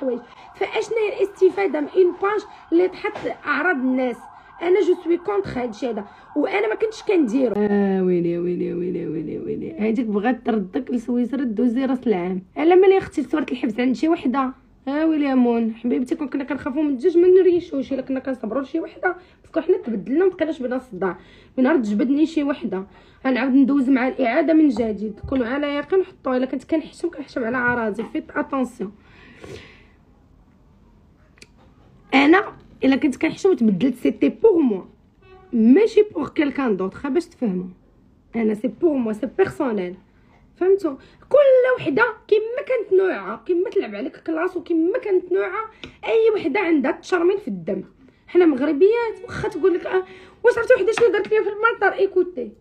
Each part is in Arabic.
الحوايج. فاشنا هي الاستفاده من اون باج اللي تحط اعراض الناس؟ انا جو سوي كونتر هادشي هذا، وانا ما كنتش كنديرو. ويلي ويلي ويلي ويلي ويلي، هذيك بغات تردك لسويسرا دوزي راس العام. على مالي اختي صورت الحبس عند شي وحده. ويلي يا مون حبيبتي، كنا كنخافوا من الدجاج ما نريشوش، الا كنا كنصبروا لشي وحده باسكو حنا تبدلنا ومبقيناش بنا الصداع. من نهار تجبدني شي وحده غنعاود ندوز مع الاعاده من جديد. كونوا على يقين نحطوها. الا كنت كنحشم على عراضي فيت اتونسيون. انا الا كنت كنحشم تبدلت سيتي بوغ موا ماشي بوغ كيلكان دوطخ، باش تفهموا. انا سي بوغ موا سي بيرسونيل، فهمتوا؟ كل وحده كيما كانت نوعها، كيما تلعب عليك كلاص وكيما كانت نوعها. اي وحده عندها التشرمين في الدم. حنا مغربيات واخا تقول لك واش عرفتي وحده شنو درت ليا في المطار؟ ايكوتي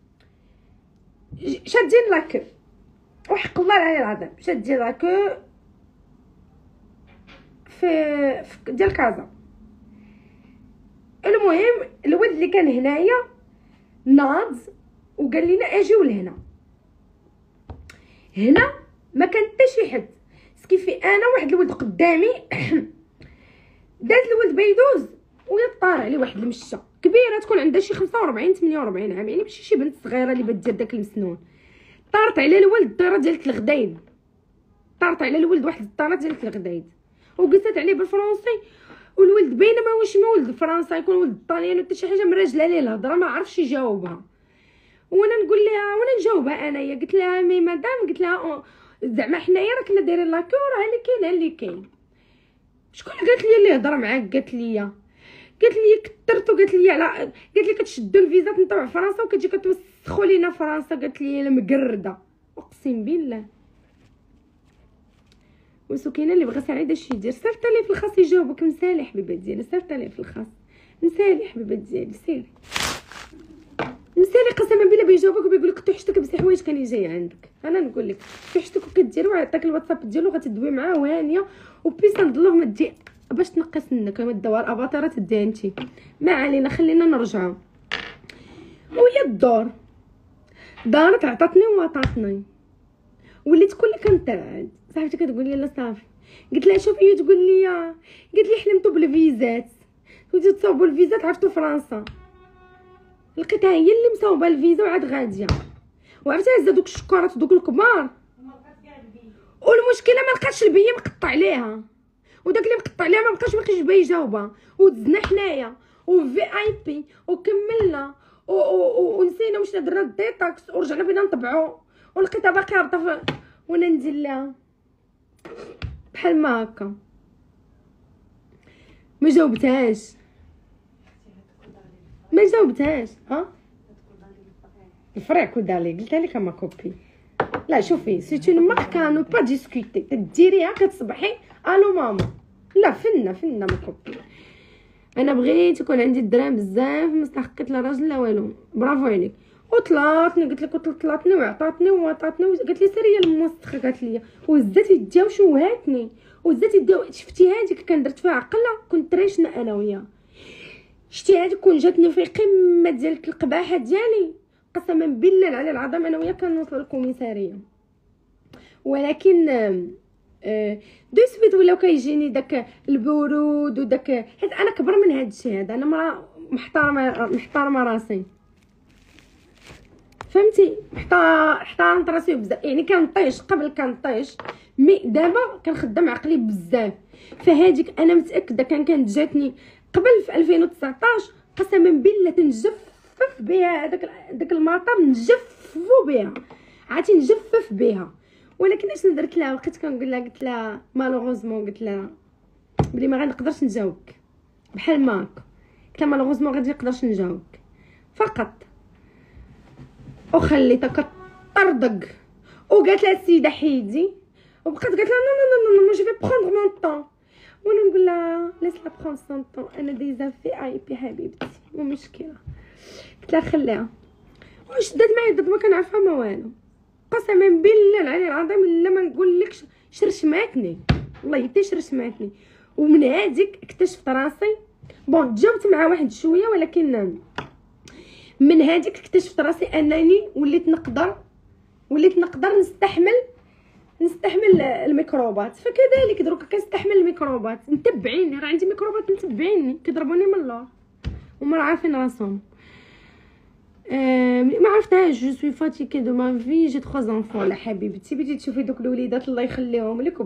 شادين لاكو وحق الله العلي العظيم، شادين لاكو في ديال كازا. المهم الولد اللي كان هنايا ناض وقال لنا اجيو لهنا. هنا ما كان حتى شي حد، سكيفي انا واحد الولد قدامي داز الولد بيدوز ويطار عليه واحد المشه كبيره تكون عندها شي 45 48 عام، يعني ماشي شي بنت صغيره اللي بدات داك المسنون. طارت على الولد الطيره ديال الغدايد، طارت على الولد واحد الطاره ديال الغدايد وقصت عليه بالفرنسي. والولد بينما واش ما ولد فرنسا يكون ولد طاليان ولا حتى شي حاجه مراجله ليه الهضره ما عرفش يجاوبها. وانا نقول لها وانا نجاوبها انايا، قلت لها مي مدام، قلت لها زعما حنايا راه كنا دايرين لاكور اللي كاين اللي كاين. شكون قالت لي اللي هضر معاك؟ قالت لي كثرت وقالت لي على قالت لي كتشدوا الفيزا نطلعوا فرنسا وكتجي كتوسخوا لينا فرنسا. قالت لي انا مقرده اقسم بالله. وسكينه اللي بغى سعيده اش يدير؟ صيفط لي في الخاص يجاوبك مسالي حبيبه ديالي، صيفط لي في الخاص مسالي حبيبه ديالي، سيري مسالي قسما بالله بيجاوبك وبيقول لك توحشتك بزاف حوايج كان جاي عندك. انا نقول لك توحشتك وكديري وعطاك الواتساب ديالو غتدوي معاه وهانيه وبيس ندلوغ ما دي باش تنقص منك ما الدوار اباطره تديها انت. ما علينا خلينا نرجعوا. وهي الدور دارت عطاتني وعطاتني وليت كل كنترعد. صاحبتي كتقول لي لا صافي، قلت لها شوفي هي تقول لي قالت لي حلمتوا بالفيزات وليتو تصاوبوا الفيزات عرفتوا فرنسا. لقيتها هي اللي مصاوبه الفيزا وعاد غاديه وعرفتي هزا دوك الشكارات دوك الكبار. والمشكله ما لقاتش البيه مقطع عليها، وداك اللي مقطع عليها ما بقاش باغي يجاوبها. ودزنا حنايا وفي اي بي وكملنا ونسينا واش درنا الديتاكس ورجعنا بينا نطبعوا ولقيتها باقي هابطه وانا ندير لها بحال ما هكا ما جاوبتهاش الفريع كودالي قلتها لك ما كوبي. لا شوفي سي اون مارك كانو با ديسكوتي ديريها كتصبحي الو ماما. لا فينا ما كوبي. انا بغيت يكون عندي الدرهم بزاف ما استحقيت لا راجل لا والو. برافو عليك. وطلاتني قلت لك طلاتني وعطاتني قالت لي سيري الموسخه قالت لي وزات يديها وشوهاتني وزات يديها. شفتي هذيك كان درت فيها عقله كنت ريشنا انا وياها. شتي هذيك كون جاتني في قمه ديال القباحه ديالي قسما بالله العلي العظيم انا وياك كنوصل للكوميساريه. ولكن دو سويت ولاو كيجيني داك البرود وداك حيت انا كبر من هذا الشيء هذا. انا مرا محترمه راسي فهمتي. احترمت راسي بزاف يعني كنطيش قبل كنطيش مي دابا كنخدم عقلي بزاف. فهاديك انا متاكده كانت جاتني قبل في 2019 قسما بالله تنجفف بها داك المطر نجففو بها عرفتي نجفف بها. ولكن اش درت لها بقيت كنقول لها قلت لها مالوغوزمون قلت لها بلي ما غنقدرش نجاوبك بحال ما هكا. قلت لها مالوغوزمون غادي نقدرش نجاوبك فقط. وخليتها كطردق وقالت لها السيده حيدي وبقات قالت لها نو جو في بروندر مون طون. وانا نقول لها لاش لا بروند سون طون انا ديجا في اي بي حبيبتي مو مشكله. قلت لها خليها وشدات معايا دابا ما كنعرفها ما والو. قسما بالله العلي العظيم الا ما نقولكش شرشماتني والله حتى شرشماتني. ومن هذيك اكتشفت راسي بون تجاوبت مع واحد شويه ولكن من هذيك اكتشفت راسي انني وليت نقدر نستحمل الميكروبات. فكذلك دروك كنستحمل ميكروبات متبعيني، راه عندي ميكروبات متبعيني كيضربوني من اللور وما عارفين راسهم. ما عرفتهاش. جو سوي فاتيكي دو ما في، جي 3 زونفون. لا حبيبتي بغيتي تشوفي دوك الوليدات الله يخليهم لك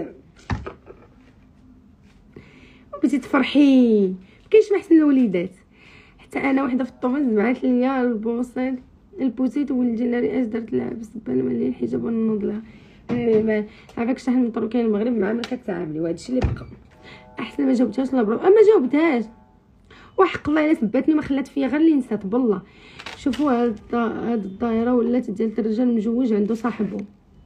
وبغيتي تفرحي. مكاينش ما احسن الوليدات. حتى انا وحده في الطوموس بعثت ليا البوصيل البوتيت ولدي اش درت لها بالسبانه ملي الحجاب ونوض لها. ما عافاك شحال من طرو كاين المغرب مع ما كتعاملي، وهذا الشيء اللي بقى احسن. ما جاوبتهاش لا برا، ما جاوبتهاش وحق الله الا سباتني ما خلات فيا غير اللي نسات بالله. شوفوا هاد الدائره ولات ديال الرجال مجوج عنده صاحبه.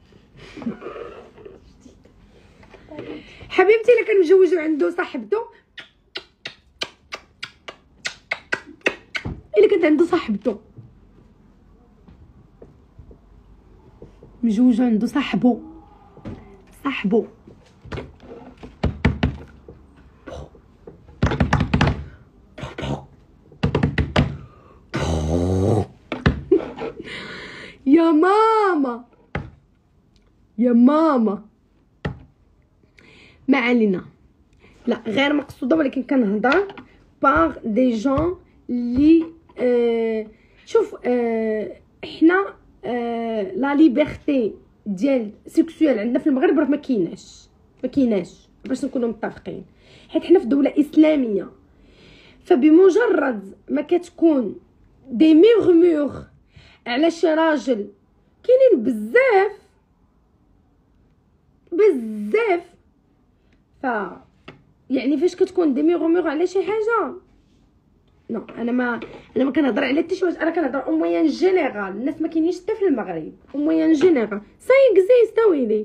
حبيبتي الا كان مجوج وعنده صاحبته، الا كانت عنده صاحبته مجوج عنده صاحبه يا ماما يا ماما ما علينا. لا غير مقصوده، ولكن كنهضر باغ دي جون لي شوف احنا لا ليبرتي ديال سيكسوال عندنا في المغرب راه ما كايناش باش نكونوا متفقين، حيت حنا في دوله اسلاميه. فبمجرد ما كتكون دي ميغ على شي راجل، كاينين بزاف ف يعني فاش كتكون دي ميغ على شي حاجه، نو انا ما كنهضر على حتى شي واحد، انا كنهضر او موين جينيرال. الناس ما كاينينش حتى في المغرب او موين جينيرال سا اكزيست ويلي.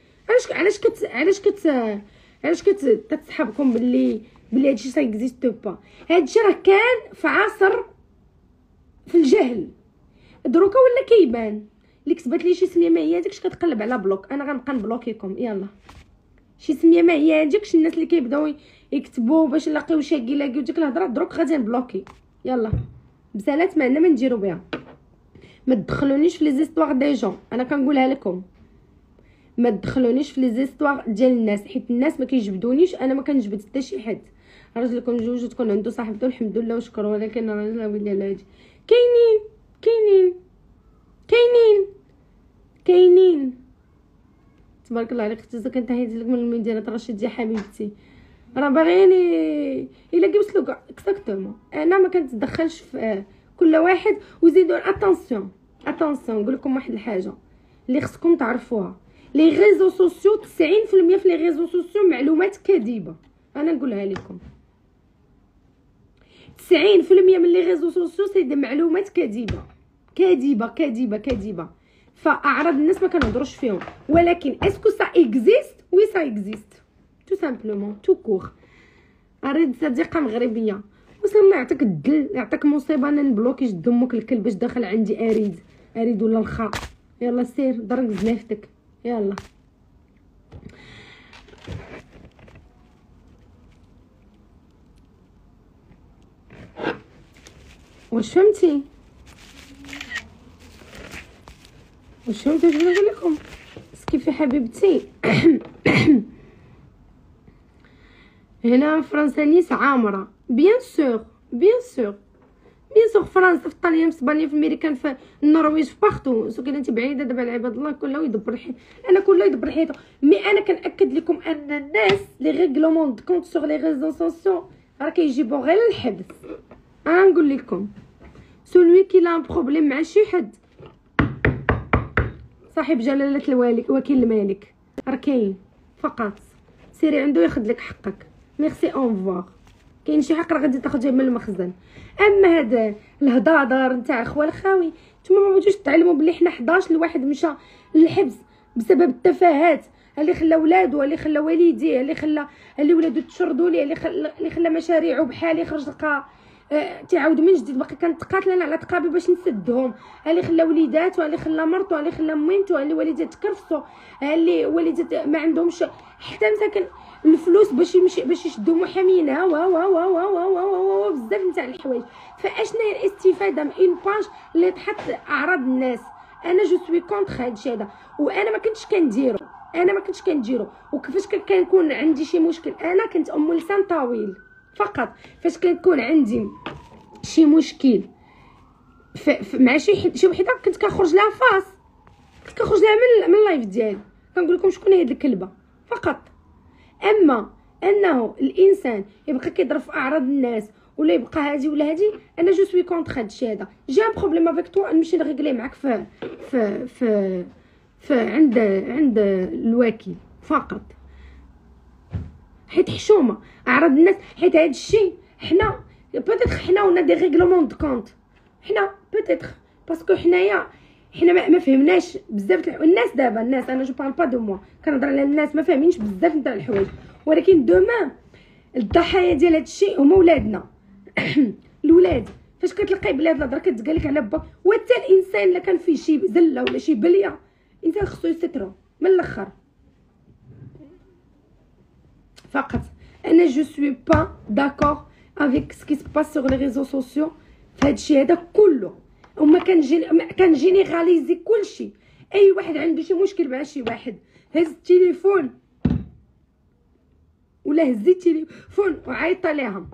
علاش تتسحبكم باللي هادشي سا اكزيست با؟ هادشي راه كان في عصر في الجهل، دروكا ولا كيبان. اللي كتبات لي شي سميه ما هي هذيكش كتقلب على بلوك، انا غنبقى نبلوكيكم. يلا شي سميه ما هي هذيكش، الناس اللي كيبداو يكتبوا باش يلاقيو شاكي لاقيو ديك الهضره دروك غادي نبلوكي. يلا بسالات ما عندنا ما نديرو بها. ما تدخلونيش في لي زيستوار دي جون، انا كنقولها لكم ما تدخلونيش في لي زيستوار ديال الناس، حيت الناس ما كيجبدونيش، انا ما كنجبد حتى شي حد. راجلكم جوج تكون عنده صاحبته الحمد لله وشكر، ولكن راجل ولي على هادي كاينين تبارك الله عليك. اختي كنت هايز لك من المدينه رشيد يا حبيبتي، راه باغيني الا جبت له اكزاكتومون. انا ما كنتدخلش في كل واحد. وزيدوا اتونسيون نقول لكم واحد الحاجه اللي خصكم تعرفوها، لي ريزو سوسيو 90% في لي ريزو سوسيو معلومات كاذبه. انا نقولها لكم 90% من لي ريزو سوسيو سي دي معلومات كاذبه. فاعراض الناس ما كنهضروش فيهم، ولكن اسكو سا اكزيست؟ وي سا اكزيست تو سامبلومون تو كور. اريد صديقه مغربيه وصل الله يعطيك الدل يعطيك مصيبه، انا نبلوكي جد امك الكلب باش داخل عندي اريد ولا الخا. يلا سير درك زنافتك. يلا واش فهمتي واش نقول لكم؟ كيفي حبيبتي هنا فرنسا نيس عامره بيان سور فرنسا، في ايطاليا، في اسبانيا، في امريكان، في النرويج، في باختو. سو كان انت بعيده دابا العباد الله كله يدبر انا كله يدبر حياته. مي انا كنأكد لكم ان الناس لي ريغلومون دو كونت سور لي ريزو سوسيو راه كيجيبو غير الحبس. نقول لكم سولوي كي لا بروبليم مع شي حد صاحب جلاله الوالي وكيل الملك راه كاين، فقط سيري عنده ياخذ لك حقك. ميرسي اونفوار. كاين شي حق راه غادي تاخذيه من المخزن. اما هذا الهضاضر نتاع خوال خاوي، نتوما ما بغيتوش تعلموا بلي حنا 11 الواحد مشى للحبس بسبب التفاهات اللي خلى ولادو، اللي خلى والديه، اللي ولادو تشردوا ليه، اللي خلى مشاريعه بحال يخرج لقى تعاود من جديد باقي كنتقاتل انا على تقابي باش نسدهم، اللي خلى وليداتو، اللي خلى مرتو، اللي خلى مينتو، اللي والدات تكرفسوا، اللي والدات ما عندهمش حتى مساكن الفلوس باش يشدوا محامينها و بزاف نتاع الحوايج. فاشنا هي الاستفاده من اون باج اللي تحط اعراض الناس؟ انا جو سوي كونتر هادشي هذا، وانا ما كنتش كنديرو. انا ما كنتش كنديرو. وكيفاش كنكون عندي شي مشكل، انا كنت ام لسان طويل فقط. فاش كنكون عندي شي مشكل مع شي وحده كنت كنخرج لها فاس، كنت كنخرج لها من اللايف ديالي كنقول لكم شكون هي هاد الكلبه فقط. اما انه الانسان يبقى كيضرب في اعراض الناس ولا يبقى هادي ولا هادي، انا جو سوي كونطخ هادشي هذا. جا بروبليم افيك توا نمشي نغيكلي معاك في عند الوكيل فقط، حيت حشومه اعراض الناس. حيت هاد الشيء حنا بوتيتر حنا ونا دي ريغلومون دو كونط، حنا بوتيتر باسكو حنايا حنا ما فهمناش بزاف الناس. دابا الناس، انا جو بارل با دو موا، كنهضر على الناس ما فاهمينش بزاف نتاع الحوايج. ولكن دومان الضحايا ديال هاد الشيء هما ولادنا. الولاد فاش كتلقاي بلاد الهضره كتقالك على با، وحتى الانسان الا كان فيه شي زله ولا شي بليه، الانسان خصو يسترو من الاخر فقط. انا جو سوي با داكور افيك سكي سي باس سور لي ريزو سوسيو في هادشي هذا كله. وما كنجينيراليزي كلشي. اي واحد عنده شي مشكل مع شي واحد، هز التليفون ولا هزي التليفون وعيط ليها،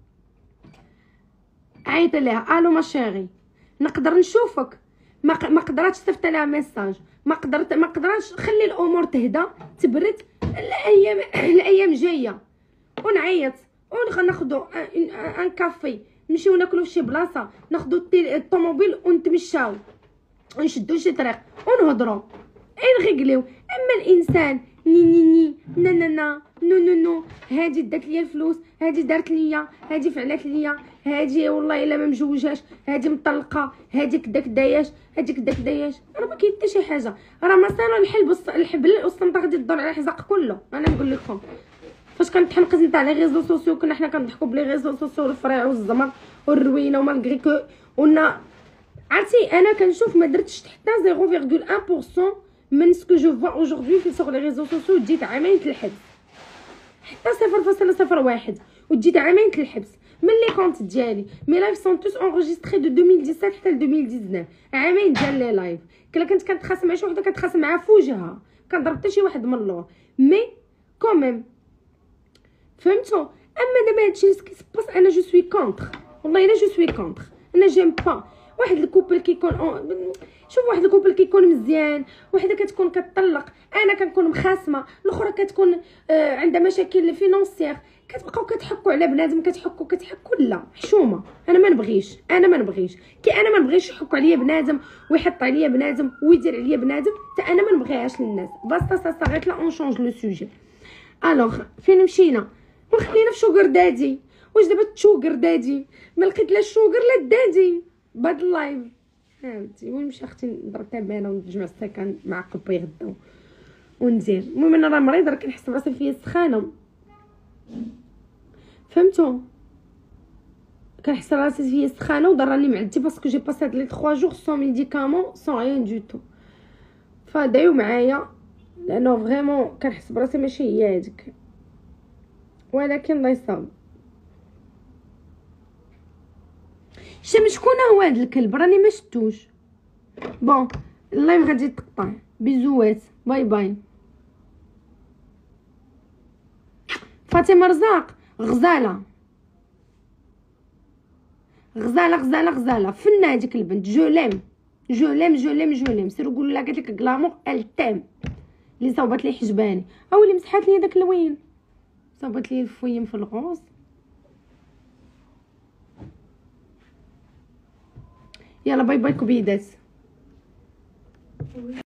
عيط ليها الو ما شيري نقدر نشوفك، ما قدراتش صيفط لها ميساج، ما قدراتش خلي الامور تهدى تبرد. الايام جايه ونعيط وناخذوا ان كافي، نمشيو ناكلو فشي بلاصه، ناخذوا الطوموبيل ونتمشاو ونشدو شي طريق ونهضروا نغيكليو. اما الانسان ني نا نا نا نو نو نو، هادي دات ليا الفلوس، هادي دارت ليا، هادي فعلات ليا، هادي والله الا ما مجوجاش، هادي مطلقه، هادي كدا كداياش، هادي كدا كداياش. راه ما كاين حتى شي حاجه، راه مثلا الحبل والصنطه غادي تدور على الحزق كله. انا نقول لكم فاش كنتحنقز نتاع لي ريزو سوسيو كنا حنا كنضحكوا بلي ريزو سوسيو والفريع والزمر والروينه ومالغري كو ونا عرفتي. انا كنشوف ما درتش حتى 0.1% من سكو جو فوا اوجوردي في سوغ لي ريزو سوسيو. ديت عامين الحبس، حتى 0.01 وديت عامين الحبس من لي كونت ديالي. مي لايف سون توس انغيستري دو 2017 حتى ل 2019، عامين ديال لي لايف. كلا كنت كنتخاصم مع شي وحده كنتخاصم معاها في وجهها، كنضرب حتى شي واحد من اللور مي كوميم، فهمتوا. اما دابا هادشي سكي سباس انا جو سوي كونتر، والله الا جو سوي كونتر. انا جيم با واحد الكوبل كيكون شوف واحد الكوبل كيكون مزيان، وحده كتكون كتطلق، انا كنكون مخاصمه، الاخرى كتكون عندها مشاكل فينونسيير، كتبقاو كتحكوا على بنادم، كتحكوا لا حشومه. انا ما نبغيش كي انا ما نبغيش يحكوا عليا بنادم ويحط عليا بنادم ويدير عليا بنادم، حتى انا ما نبغيهاش للناس. باستا سا صغيت لا اون شونج لو سوجي. الوغ فين مشينا؟ وخلينا في شوغر دادي. واش دابا تشوغر دادي؟ ما لقيت لا الشوغر لا الدادي بهاد اللايف. فهمتي وين مشى اختي؟ نضرب تابانه ونجمع السكن مع قبي غدا وندير. المهم انا راه مريضه، راه كنحس براسي فيا سخانه، فهمتوا. كنحس راسي فيا سخانه وضراني معدتي باسكو جي باسي هاد لي 3 جور سون ميديكامون سون ريان دو تو. فدايو معايا لانه فريمون كنحس براسي ماشي هي هاديك، ولكن الله يصاوب. شكون هو هاد الكلب؟ راني ما شفتوش. بون اللايف غادي يتقطع. بيزوات، باي باي. فاطمه رزاق غزاله غزاله غزاله غزاله فنه هذيك البنت. جو ليم سيرو قولوا لها قالت لك كلامور التام اللي صوبت لي حجباني او اللي مسحات لي داك الوين، صوبت لي الفويم في الغوص. يلا باي باي كبيدات.